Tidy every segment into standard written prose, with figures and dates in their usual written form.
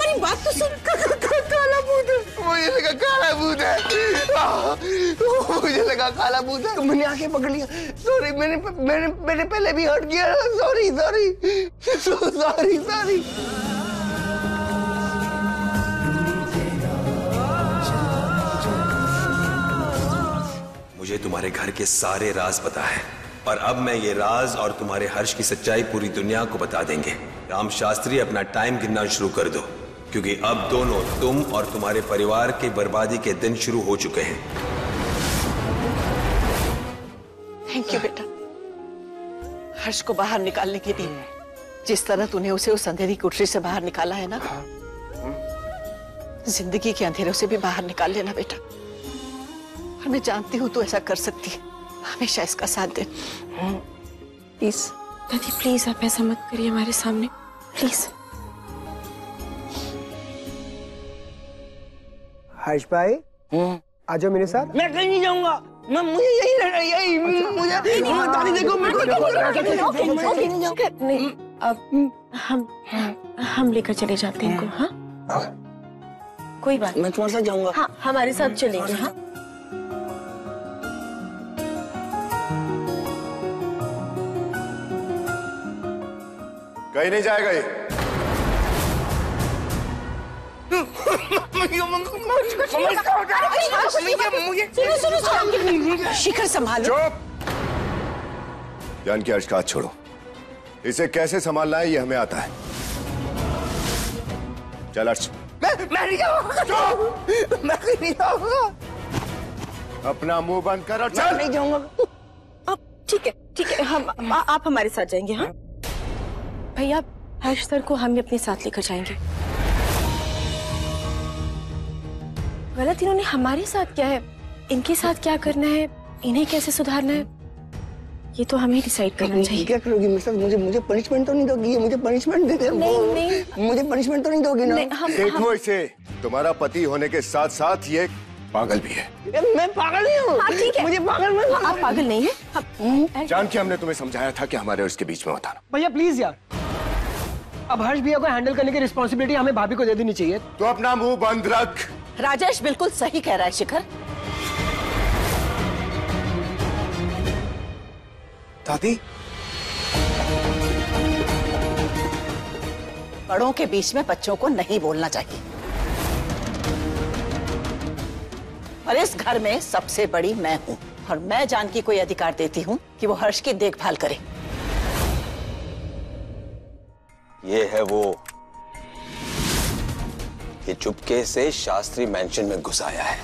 हमारी बात तो सुन। काला भूत है, मुझे लगा काला भूत है, मुझे लगा काला भूत है। तो मैंने आके पकड़ लिया। सॉरी, मैंने पहले भी हर्ट किया। Sorry sorry sorry sorry. मुझे तुम्हारे घर के सारे राज पता है और अब मैं ये राज और तुम्हारे हर्ष की सच्चाई पूरी दुनिया को बता देंगे। राम शास्त्री, अपना टाइम गिनना शुरू कर दो, क्योंकि अब दोनों, तुम और तुम्हारे परिवार की बर्बादी के दिन शुरू हो चुके हैं। थैंक यू बेटा। हर्ष को बाहर निकालने के लिए जिस तरह तूने उसे उस अंधेरी कोठरी से बाहर निकाला है ना, जिंदगी के अंधेरों से भी बाहर निकाल लेना बेटा। और मैं जानती हूँ तू ऐसा कर सकती है। हमेशा इसका साथ दे प्लीज। दादी प्लीज आप ऐसा मत करिए हमारे सामने, प्लीज। हर्ष भाई, आ जाओ मेरे साथ। मैं कहीं नहीं जाऊंगा, मुझे यही रहना, यही मुझे। दादी देखो मेरे को। नहीं, अब हम लेकर चले जाते हैं इनको। हाँ कोई बात। मैं तुम्हारे साथ जाऊंगा। हाँ हमारे साथ चलेंगे। हाँ कहीं नहीं जाएगा ये। शिखर संभालो। चुप। जान की हर्ष का हाथ छोड़ो। इसे कैसे संभालना है ये हमें आता है। चल हर्ष। मैं नहीं जाऊंगा। मैं नहीं जाऊंगा। अपना मुंह बंद कर और चल। नहीं जाऊंगा। अब ठीक है हम आप हमारे साथ जाएंगे। हाँ भैया, हर्ष सर को हम अपने साथ लेकर जाएंगे। गलत इन्होंने हमारे साथ क्या है, इनके साथ क्या करना है, इन्हें कैसे सुधारना है, ये तो हमें डिसाइड करना चाहिए। क्या करोगी मेरे साथ? मुझे पनिशमेंट तो नहीं दोगी? ये मुझे पनिशमेंट दे दे। नहीं मुझे पनिशमेंट तो नहीं दोगी ना? देखो इसे, तुम्हारा पति होने के साथ साथ ये पागल भी है। मैं पागल नहीं हूँ। हाँ ठीक है, मुझे पागल मत। आप पागल नहीं है। जान के हमने तुम्हें समझाया था कि हमारे और इसके बीच में मत आना। भैया प्लीज यार, अब हर्ष भैया को हैंडल करने की रिस्पॉन्सिबिलिटी हमें भाभी को दे देनी चाहिए। तो अपना मुंह बंद रख। राजेश बिल्कुल सही कह रहा है शिखर। दादी, बड़ों के बीच में बच्चों को नहीं बोलना चाहिए। और इस घर में सबसे बड़ी मैं हूं और मैं जानकी को अधिकार देती हूं कि वो हर्ष की देखभाल करे। ये है वो, ये चुपके से शास्त्री मैंशन में घुस आया है।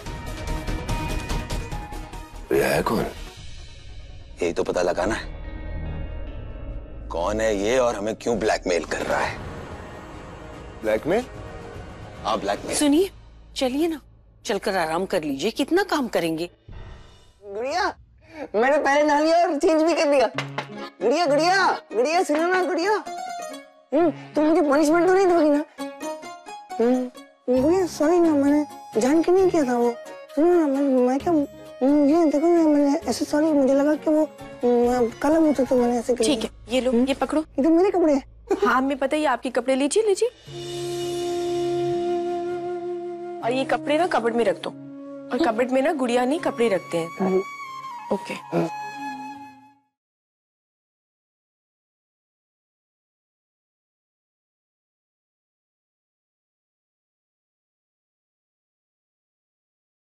ये है कौन? यही तो पता लगाना है कौन है ये और हमें क्यों ब्लैकमेल कर रहा है। ब्लैकमेल? हाँ ब्लैकमेल। सुनिए, चलिए ना, चलकर आराम कर लीजिए, कितना काम करेंगे। गुड़िया, मैंने पहले नहा लिया और चेंज भी कर लिया। गुड़िया गुड़िया गुड़िया, सुनो ना गुड़िया, तुम मुझे पनिशमेंट तो नहीं दोगी ना? गुड़िया सॉरी ना, मैंने जान के नहीं किया था वो। सुनो ना, मैं क्या, मुझे देखो ना, मैंने ऐसे सॉरी, मुझे लगा कि वो काला मुंह था तो मैंने ऐसे कर। ठीक है, ये लो, ये पकड़ो। ये तो मेरे कपड़े हैं। हाँ हमें पता है, ये आपके कपड़े। लीजिए लीजिए, और ये कपड़े ना कबर्ड में रख दो। और कबर्ड में ना गुड़िया नहीं कपड़े रखते हैं। ओके।